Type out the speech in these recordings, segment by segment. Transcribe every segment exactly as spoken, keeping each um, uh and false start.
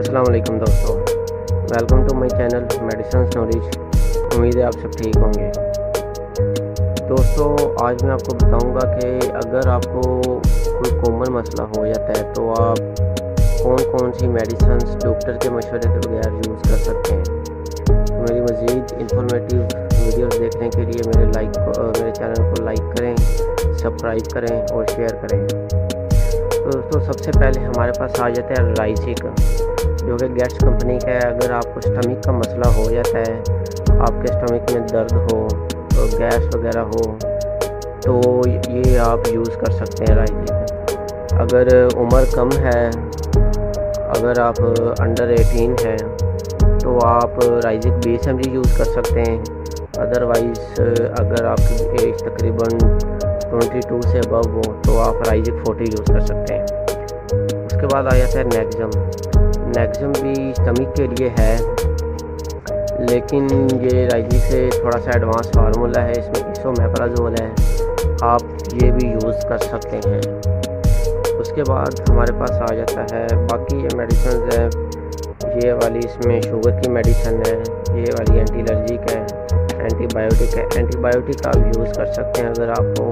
अस्सलाम वालेकुम दोस्तों, welcome to my channel medicines knowledge. उम्मीद है आप सब ठीक होंगे। दोस्तों आज मैं आपको बताऊंगा कि अगर आपको कोई कॉमन मसला हो जाता है तो आप कौन कौन सी मेडिसिन्स डॉक्टर के मशवरे के बगैर यूज़ कर सकते हैं। तो मेरी मज़ीद इंफॉर्मेटिव वीडियोस देखने के लिए मेरे लाइक मेरे चैनल को लाइक करें, सब्सक्राइब करें और शेयर करें। तो दोस्तों सबसे पहले हमारे पास आ जाता है risek, जो कि गेट्स कंपनी का है। अगर आपको स्टमक का मसला हो जाता है, आपके स्टमक में दर्द हो तो गैस वगैरह हो, तो ये आप यूज़ कर सकते हैं risek। अगर उम्र कम है, अगर आप अंडर एटीन हैं तो आप risek बीस एम जी यूज़ कर सकते हैं। अदरवाइज़ अगर आपकी एज तकरीबन बाईस से अबव हो तो आप risek चालीस यूज़ कर सकते हैं। उसके बाद आ जाता है नेक्सम। नेक्सम भी स्टमक के लिए है, लेकिन ये risek से थोड़ा सा एडवांस फार्मूला है, इसमें इसोमेप्राजोल है, आप ये भी यूज़ कर सकते हैं। उसके बाद हमारे पास आ जाता है बाकी ये मेडिसिन है। ये वाली इसमें शुगर की मेडिसिन है, ये वाली एंटी एलर्जिक है, एंटीबायोटिक है। एंटीबायोटिक आप यूज़ कर सकते हैं अगर आपको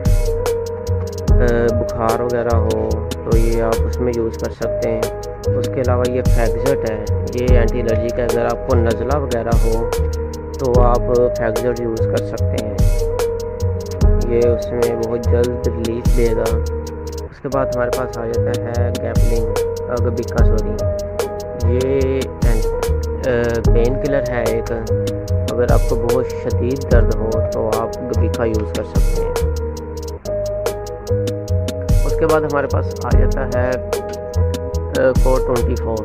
बुखार वगैरह हो तो ये आप उसमें यूज़ कर सकते हैं। उसके अलावा ये फैक्सेट है, ये एंटी एलर्जिक है। अगर आपको नज़ला वगैरह हो तो आप फैक्सेट यूज़ कर सकते हैं, ये उसमें बहुत जल्द रिलीफ देगा। उसके बाद हमारे पास आ जाता है गैपलिंग गबिका सॉरी ये पेन किलर है एक। अगर आपको बहुत शदीद दर्द हो तो आप गबिका यूज़ कर सकते हैं। उसके बाद हमारे पास आ जाता है फोर ट्वेंटी फोर।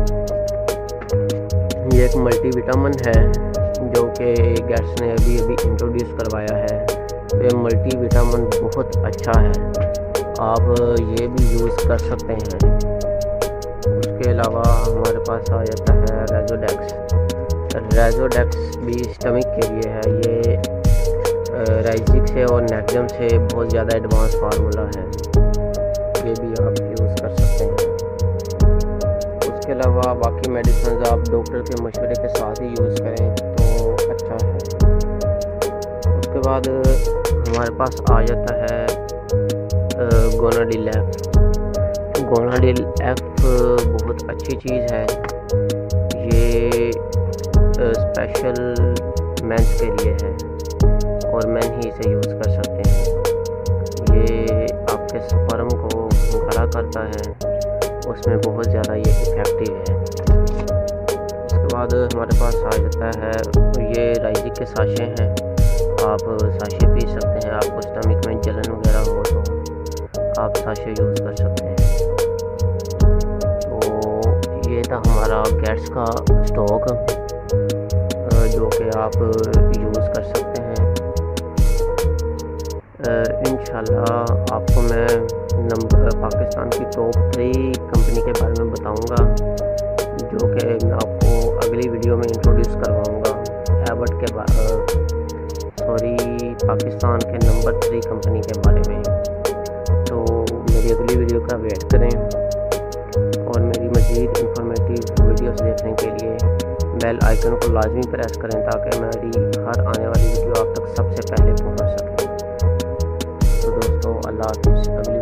ये एक मल्टीविटामिन है जो कि गेट्स ने अभी अभी इंट्रोड्यूस करवाया है। ये मल्टीविटामिन बहुत अच्छा है, आप ये भी यूज़ कर सकते हैं। उसके अलावा हमारे पास आ जाता है रेजोडेक्स। रेजोडेक्स भी स्टमक के लिए है। ये risek से और नेक्सम से बहुत ज़्यादा एडवांस फार्मूला है, ये भी आप यूज़ कर सकते हैं। उसके अलावा बाकी मेडिसिन आप डॉक्टर के मशवरे के साथ ही यूज़ करें तो अच्छा है। उसके बाद हमारे पास आ जाता है गोनाडिल एफ। गोनाडिल एफ बहुत अच्छी चीज़ है, ये स्पेशल मेंस के लिए है और मेन ही इसे यूज़ कर सकते हैं। ये आपके स्पर्म को खड़ा करता है, उसमें बहुत ज़्यादा ये इफ़ेक्टिव है। उसके बाद हमारे पास आ जाता है ये risek के साशे हैं, आप साशे पी सकते हैं। आपको स्टमक में जलन वगैरह हो तो आप साशे यूज़ कर सकते हैं। तो ये था हमारा गेट्स का स्टॉक जो कि आप यूज़ कर सकते हैं। इंशाल्लाह आपको मैं नंबर पाकिस्तान की टॉप थ्री कंपनी के बारे में बताऊंगा, जो कि मैं आपको अगली वीडियो में इंट्रोड्यूस करवाऊंगा। एबट के सॉरी पाकिस्तान के नंबर थ्री कंपनी के बारे में। तो मेरी अगली वीडियो का वेट करें और मेरी मज़ीद इंफॉर्मेटिव वीडियोस देखने के लिए बेल आइकन को लाजमी प्रेस करें ताकि मेरी हर आने वाली वीडियो आप तक सबसे पहले पहुंच सके। तो दोस्तों अल्लाह हाफ़िज़। अगली